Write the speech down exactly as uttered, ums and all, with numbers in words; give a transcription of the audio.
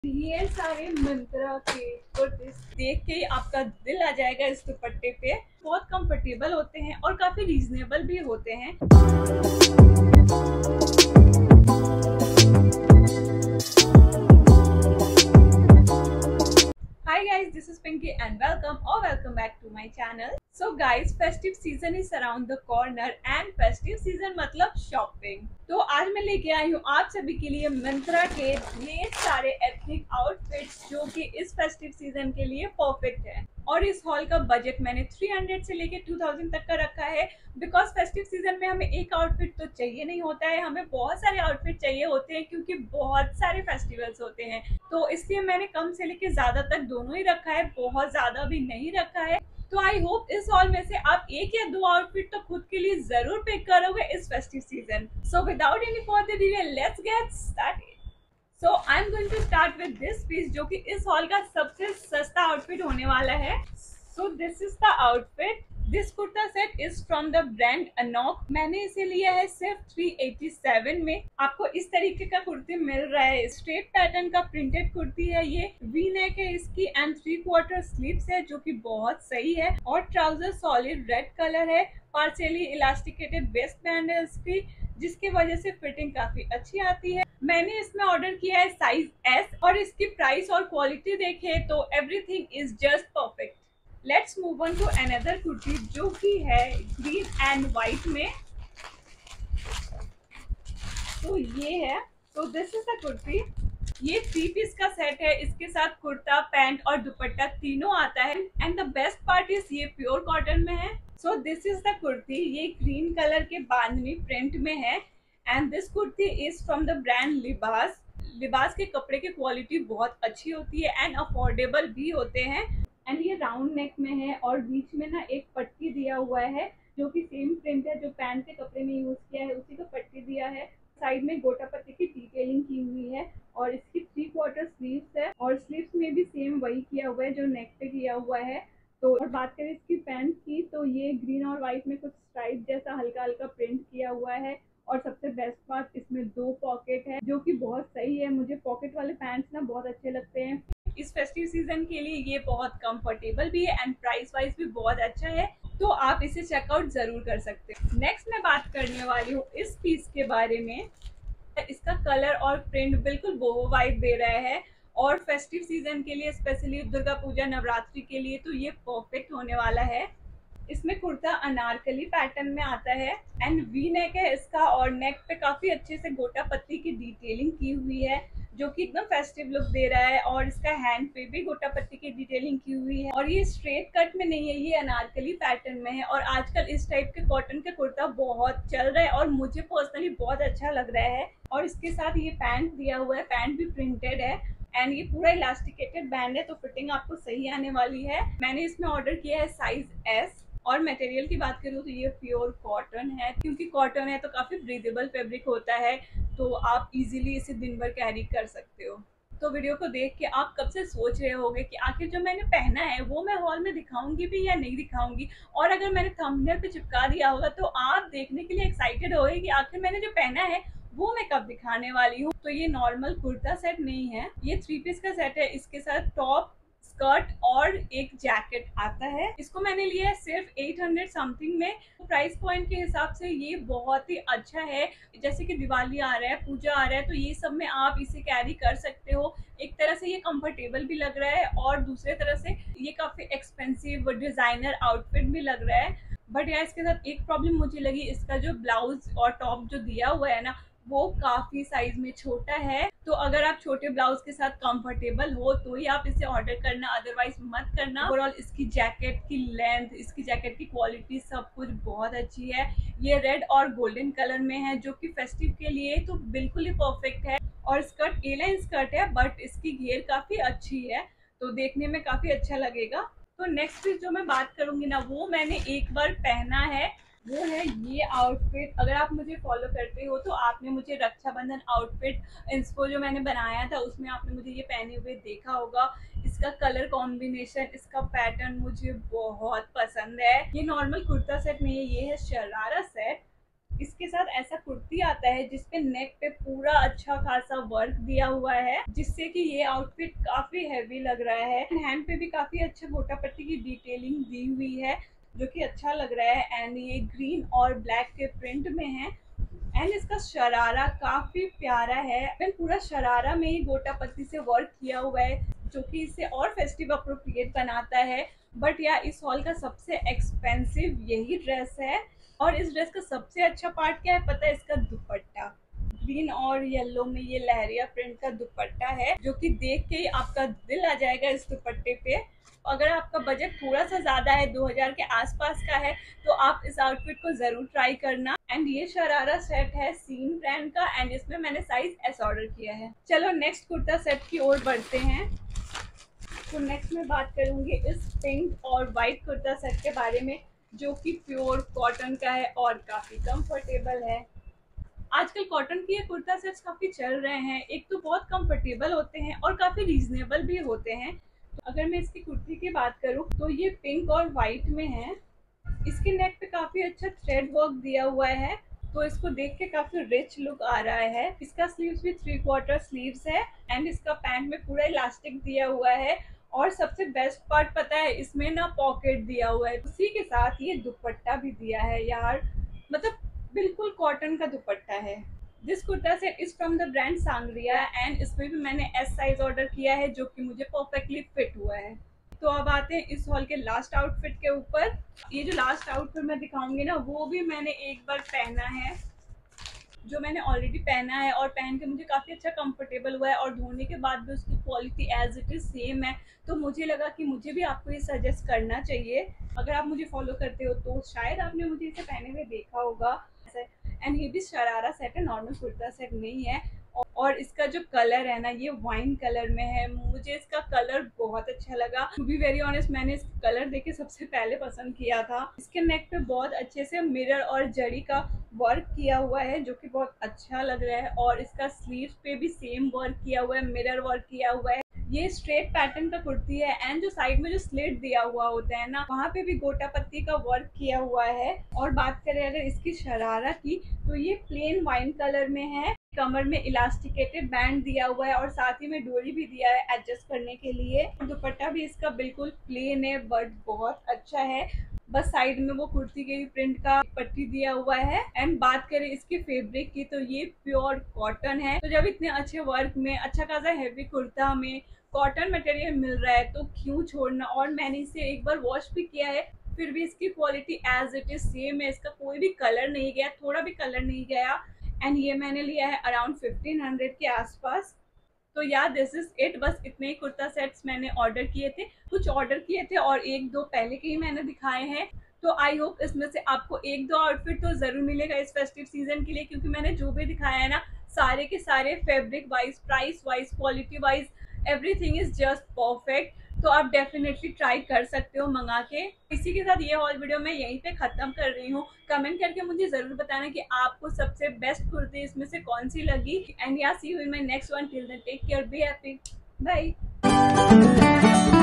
ये सारे मंत्रा के कुर्तीस देख के ही आपका दिल आ जाएगा इस दुपट्टे पे। बहुत कंफर्टेबल होते हैं और काफी रीजनेबल भी होते हैं। Hi guys, this is Pinky and welcome or welcome back to my channel. So guys, festive season is around the corner and festive season मतलब shopping. तो आज मैं लेके आई हूँ आप सभी के लिए मंत्रा के ढेर सारे एथनिक आउटफिट्स जो कि इस फेस्टिव सीजन के लिए परफेक्ट है। और इस हॉल का बजट मैंने तीन सौ से लेके दो हज़ार तक का रखा है, बिकॉज फेस्टिव सीजन में हमें एक आउटफिट तो चाहिए नहीं होता है, हमें बहुत सारे आउटफिट चाहिए होते हैं क्योंकि बहुत सारे फेस्टिवल्स होते हैं। तो इसलिए मैंने कम से लेके ज्यादा तक दोनों ही रखा है, बहुत ज्यादा भी नहीं रखा है। तो आई होप इस हॉल में से आप एक या दो आउटफिट तो खुद के लिए जरूर पिक करोगे इस festive season. So without any further delay let's get started. So I am going to start with this piece जो कि इस हॉल का सबसे सस्ता आउटफिट होने वाला है। So this is the outfit. This kurta set is from the brand Anouk. मैंने इसे लिया है सिर्फ तीन सौ सत्तासी में। आपको इस तरीके का कुर्ती मिल रहा है, स्ट्रेट पैटर्न का प्रिंटेड कुर्ती है, ये वी नेक है इसकी एंड थ्री क्वार्टर स्लीव्स है जो कि बहुत सही है। और ट्राउजर सॉलिड रेड कलर है, पार्शियली इलास्टिकेटेड वेस्ट बैंड है इसकी, जिसकी वजह से फिटिंग काफी अच्छी आती है। मैंने इसमें ऑर्डर किया है साइज एस और इसकी प्राइस और क्वालिटी देखें तो everything is just perfect. Let's move on to another kurti जो कि है ग्रीन एंड व्हाइट में। तो ये है, तो दिस इज द कुर्ती। ये थ्री पीस का सेट है, इसके साथ कुर्ता पैंट और दुपट्टा तीनों आता है and the best part is ये प्योर कॉटन में है। So this is the kurti. ये ग्रीन कलर के बांधनी प्रिंट में है and this kurti is from the brand Libas. Libas के कपड़े की क्वालिटी बहुत अच्छी होती है एंड अफोर्डेबल भी होते हैं। एंड ये राउंड नेक में है और बीच में ना एक पट्टी दिया हुआ है जो कि सेम प्रिंट है जो पैंट के कपड़े में यूज किया है, उसी को पट्टी दिया है। साइड में गोटा पत्ती की डिटेलिंग की हुई है और इसकी थ्री क्वार्टर स्लीव्स है और स्लीव्स में भी सेम वही किया हुआ है जो नेक पे किया हुआ है। तो और बात करें इसकी पैंट की तो ये ग्रीन और व्हाइट में कुछ स्ट्राइप जैसा हल्का हल्का प्रिंट किया हुआ है। और सबसे बेस्ट पार्ट इसमें दो पॉकेट है जो कि बहुत सही है। मुझे पॉकेट वाले पैंट्स ना बहुत अच्छे लगते हैं। इस फेस्टिव सीजन के लिए ये बहुत कंफर्टेबल भी है एंड प्राइस वाइज भी बहुत अच्छा है, तो आप इसे चेकआउट जरूर कर सकते हैं। नेक्स्ट मैं बात करने वाली हूँ इस पीस के बारे में। इसका कलर और प्रिंट बिल्कुल बोहो वाइब दे रहा है और फेस्टिव सीजन के लिए स्पेशली दुर्गा पूजा नवरात्रि के लिए तो ये परफेक्ट होने वाला है। इसमें कुर्ता अनारकली पैटर्न में आता है एंड वी नेक है इसका और नेक पे काफी अच्छे से गोटा पत्ती की डिटेलिंग की हुई है जो कि एकदम फेस्टिव लुक दे रहा है। और इसका हैंड पे भी गोटा पत्ती की डिटेलिंग की हुई है और ये स्ट्रेट कट में नहीं है, ये अनारकली पैटर्न में है। और आजकल इस टाइप के कॉटन के कुर्ता बहुत चल रहा है और मुझे पर्सनली बहुत अच्छा लग रहा है। और इसके साथ ये पैंट दिया हुआ है, पैंट भी प्रिंटेड है एंड ये पूरा इलास्टिकेटेड बैंड है तो फिटिंग आपको सही आने वाली है। मैंने इसमें ऑर्डर किया है साइज एस। और मटेरियल की बात करूँ तो ये प्योर कॉटन है, क्योंकि कॉटन है तो काफी ब्रीदेबल फैब्रिक होता है, तो आप इजीली इसे दिन भर कैरी कर सकते हो। तो वीडियो को देख के आप कब से सोच रहे होंगे कि आखिर जो मैंने पहना है वो मैं हॉल में दिखाऊंगी भी या नहीं दिखाऊंगी, और अगर मैंने थंबनेल पे चिपका दिया होगा तो आप देखने के लिए एक्साइटेड होंगे कि आखिर मैंने जो पहना है वो मैं कब दिखाने वाली हूँ। तो ये नॉर्मल कुर्ता सेट नहीं है, ये थ्री पीस का सेट है। इसके साथ टॉप, स्कर्ट और एक जैकेट आता है। इसको मैंने लिया है सिर्फ आठ सौ समथिंग में। प्राइस पॉइंट के हिसाब से ये बहुत ही अच्छा है। जैसे कि दिवाली आ रहा है, पूजा आ रहा है, तो ये सब में आप इसे कैरी कर सकते हो। एक तरह से ये कंफर्टेबल भी लग रहा है और दूसरे तरह से ये काफी एक्सपेंसिव डिजाइनर आउटफिट भी लग रहा है। बट यार इसके साथ एक प्रॉब्लम मुझे लगी, इसका जो ब्लाउज और टॉप जो दिया हुआ है ना वो काफी साइज में छोटा है। तो अगर आप छोटे ब्लाउज के साथ कंफर्टेबल हो तो ही आप इसे ऑर्डर करना, अदरवाइज मत करना। ओवरऑल इसकी जैकेट की लेंथ, इसकी जैकेट की क्वालिटी सब कुछ बहुत अच्छी है। ये रेड और गोल्डन कलर में है जो कि फेस्टिव के लिए तो बिल्कुल ही परफेक्ट है। और स्कर्ट ए लाइन स्कर्ट है बट इसकी घेर काफी अच्छी है तो देखने में काफी अच्छा लगेगा। तो नेक्स्ट चीज जो मैं बात करूंगी ना वो मैंने एक बार पहना है, वो है ये आउटफिट। अगर आप मुझे फॉलो करते हो तो आपने मुझे रक्षाबंधन आउटफिट इंस्पो जो मैंने बनाया था उसमें आपने मुझे ये पहने हुए देखा होगा। इसका कलर कॉम्बिनेशन, इसका पैटर्न मुझे बहुत पसंद है। ये नॉर्मल कुर्ता सेट नहीं है, ये है शरारा सेट। इसके साथ ऐसा कुर्ती आता है जिसपे नेक पे पूरा अच्छा खासा वर्क दिया हुआ है, जिससे कि ये आउटफिट काफी हैवी लग रहा है। हैंड पे भी काफी अच्छा गोटा पट्टी की डिटेलिंग दी हुई है जो कि अच्छा लग रहा है। एंड ये ग्रीन और ब्लैक के प्रिंट में है। एंड इसका शरारा काफी प्यारा है। एंड पूरा शरारा में ही गोटा पत्ती से वर्क किया हुआ है जो कि इसे और फेस्टिव अप्रोप्रिएट बनाता है। बट या इस हॉल का सबसे एक्सपेंसिव यही ड्रेस है। और इस ड्रेस का सबसे अच्छा पार्ट क्या है पता है? इसका दुपट्टा। ग्रीन और येलो में ये लहरिया प्रिंट का दुपट्टा है जो कि देख के ही आपका दिल आ जाएगा इस दुपट्टे पे। अगर आपका बजट थोड़ा सा ज्यादा है, दो हज़ार के आसपास का है, तो आप इस आउटफिट को जरूर ट्राई करना। एंड ये शरारा सेट है सीन ब्रांड का एंड इसमें मैंने साइज एस ऑर्डर किया है। चलो नेक्स्ट कुर्ता सेट की ओर बढ़ते हैं। तो नेक्स्ट मैं बात करूंगी इस पिंक और व्हाइट कुर्ता सेट के बारे में जो कि प्योर कॉटन का है और काफी कंफर्टेबल है। आजकल कॉटन के ये कुर्ता सेट्स काफी चल रहे हैं। एक तो बहुत कंफर्टेबल होते हैं और काफी रीजनेबल भी होते हैं। तो अगर मैं इसकी कुर्ती की बात करूं तो ये पिंक और व्हाइट में है। इसके नेक पे काफी अच्छा थ्रेड वर्क दिया हुआ है तो इसको देख के काफी रिच लुक आ रहा है। इसका स्लीव्स भी थ्री क्वार्टर स्लीव्स है एंड इसका पैंट में पूरा इलास्टिक दिया हुआ है। और सबसे बेस्ट पार्ट पता है, इसमें ना पॉकेट दिया हुआ है। उसी के साथ ये दुपट्टा भी दिया है यार, मतलब बिल्कुल कॉटन का दुपट्टा है। This kurta set is from the brand Sangria and इसमें भी मैंने एस साइज ऑर्डर किया है जो कि मुझे परफेक्टली फिट हुआ है। तो अब आते हैं इस हॉल के लास्ट आउटफिट के ऊपर। ये जो लास्ट आउटफिट मैं दिखाऊंगी ना वो भी मैंने एक बार पहना है, जो मैंने ऑलरेडी पहना है और पहन के मुझे काफ़ी अच्छा कंफर्टेबल हुआ है और धोने के बाद भी उसकी quality as it is same है। तो मुझे लगा कि मुझे भी आपको ये सजेस्ट करना चाहिए। अगर आप मुझे फॉलो करते हो तो शायद आपने मुझे इसे पहने हुए देखा होगा। एंड ये भी शरारा सेट है, नॉर्मल कुर्ता सेट नहीं है। और इसका जो कलर है ना ये वाइन कलर में है। मुझे इसका कलर बहुत अच्छा लगा। टू बी वेरी ऑनेस्ट मैंने इस कलर देखे सबसे पहले पसंद किया था। इसके नेक पे बहुत अच्छे से मिरर और जड़ी का वर्क किया हुआ है जो कि बहुत अच्छा लग रहा है। और इसका स्लीव्स पे भी सेम वर्क किया हुआ है, मिरर वर्क किया हुआ है। ये स्ट्रेट पैटर्न का कुर्ती है एंड जो साइड में जो स्लिट दिया हुआ होता है ना वहाँ पे भी गोटा पत्ती का वर्क किया हुआ है। और बात करें अगर इसकी शरारा की तो ये प्लेन वाइन कलर में है। कमर में इलास्टिकेटेड बैंड दिया हुआ है और साथ ही में डोरी भी दिया है एडजस्ट करने के लिए। दुपट्टा भी इसका बिल्कुल प्लेन है बट बहुत अच्छा है। बस साइड में वो कुर्ती के प्रिंट का पट्टी दिया हुआ है। एंड बात करें इसके फैब्रिक की तो ये प्योर कॉटन है। तो जब इतने अच्छे वर्क में अच्छा खासा हैवी कुर्ता में कॉटन मटेरियल मिल रहा है तो क्यों छोड़ना। और मैंने इसे एक बार वॉश भी किया है फिर भी इसकी quality as it is same है। इसका कोई भी कलर नहीं गया, थोड़ा भी कलर नहीं गया। एंड ये मैंने लिया है अराउंड फिफ्टीन हंड्रेड के आसपास। तो या दिस इज इट। बस इतने ही कुर्ता सेट्स मैंने ऑर्डर किए थे। कुछ ऑर्डर किए थे और एक दो पहले के ही मैंने दिखाए हैं। तो आई होप इसमें से आपको एक दो आउटफिट तो जरूर मिलेगा इस फेस्टिव सीजन के लिए, क्योंकि मैंने जो भी दिखाया है ना सारे के सारे fabric wise, price wise, quality wise everything is just perfect. तो आप डेफिनेटली ट्राई कर सकते हो मंगा के। इसी के साथ ये हॉल वीडियो मैं यहीं पे खत्म कर रही हूँ। कमेंट करके मुझे जरूर बताना कि आपको सबसे बेस्ट कुर्ती इसमें से कौन सी लगी। एंड या see you in my next one. Till then take care, be happy, bye.